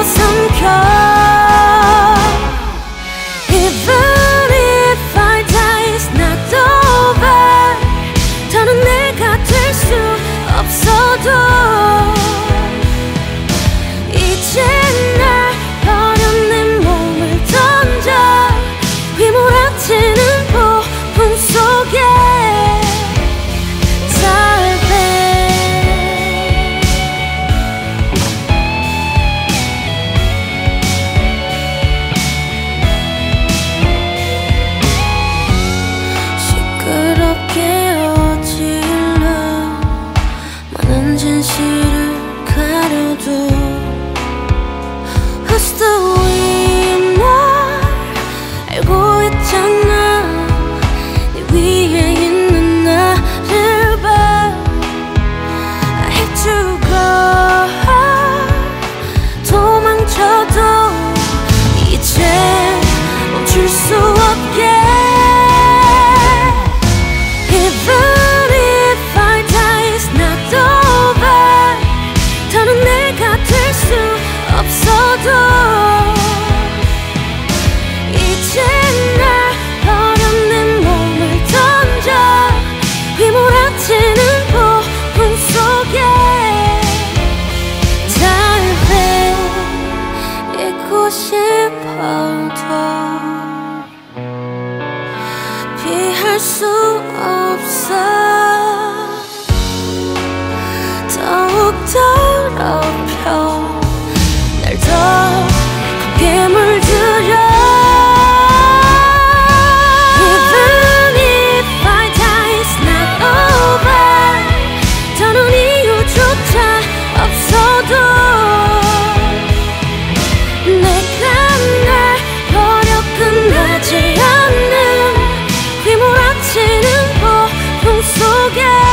집어삼켜. Even if I die it's not over. 더는 내가 될 수 없어도 이제 날 버려 내 몸을 던져 휘몰아치는 폭풍 속에 시끄럽게 어질러 많은 진실을 가려도 Who's the winner 알고 있잖아. 네 위에 있는 나를 봐. I have to go. 도망쳐도 이제 멈출 수 없게. Even if I die it's not over. 더는 내가 될 수 없어도 이제 날 버려 내 몸을 던져 휘몰아치는 폭풍 속에 잘 잊고 싶어도 피할 수 없어. 더욱 더럽혀 날 더 깊게 물들여. Even if I die it's not over. 더는 이유조차 없어도 내가 날 버려 끝나지 않는 휘몰아치는 폭풍 속에